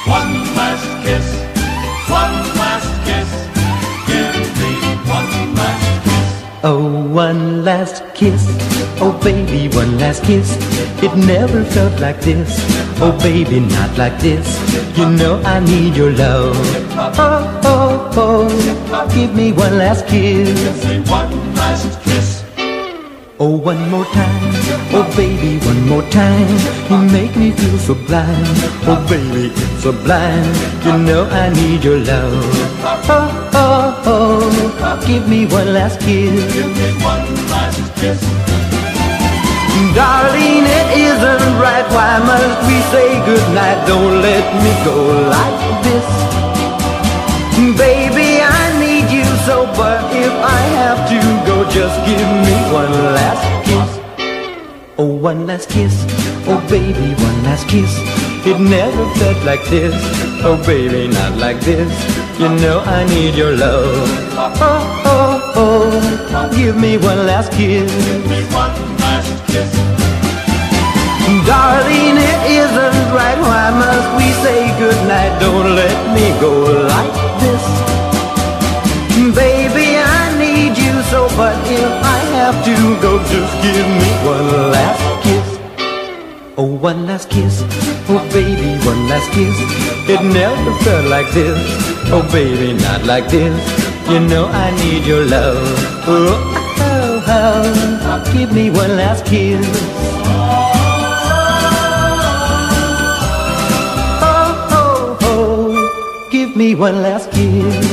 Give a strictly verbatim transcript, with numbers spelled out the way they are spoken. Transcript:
one last kiss, one last kiss. Give me one last kiss. Oh, one last kiss. Oh, baby, one last kiss. It never felt like this. Oh, baby, not like this. You know I need your love. Oh, oh, oh, give me one last kiss. Give me one last kiss. Oh, one more time. Oh, baby, one more time. You make me feel so blind. Oh, baby, it's sublime. You know I need your love. Oh, oh, oh, give me one last kiss. Give me one last kiss. Darling, it isn't right. Why must we say goodnight? Don't let me go like this. Baby, I need you so, but if I have to go, just give me one last kiss. Oh, one last kiss. Oh, baby, one last kiss. It never felt like this. Oh, baby, not like this. You know I need your love. Oh, oh, oh, give me one last kiss. Give me one last kiss. Darling, it isn't right. Why must we say goodnight? Don't let me go like this. Baby, I need you so, but if I have to go, just give me one last kiss. Oh, one last kiss. Oh, baby, one last kiss. It never felt like this. Oh, baby, not like this. You know I need your love. Oh, oh, oh, give me one last kiss. Give me one last kiss.